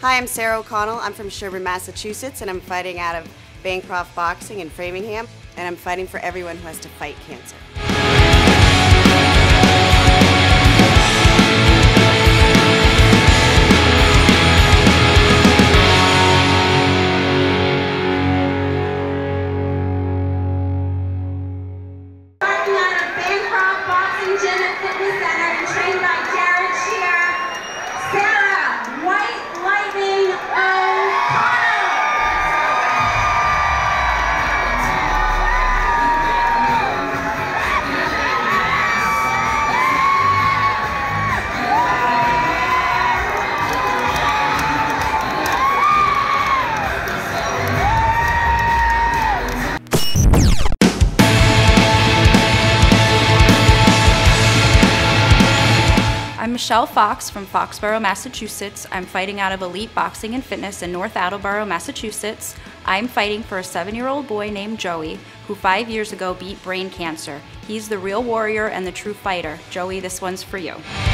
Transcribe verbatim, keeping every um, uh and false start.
Hi, I'm Sarah O'Connell. I'm from Sherburne, Massachusetts, and I'm fighting out of Bancroft Boxing in Framingham, and I'm fighting for everyone who has to fight cancer. Fighting out of Bancroft Boxing Gym and Fitness Center and trained by Jared Shear, Sarah White Lightning O'Connell. I'm Michelle Fox from Foxborough, Massachusetts. I'm fighting out of Elite Boxing and Fitness in North Attleboro, Massachusetts. I'm fighting for a seven-year-old boy named Joey, who five years ago beat brain cancer. He's the real warrior and the true fighter. Joey, this one's for you.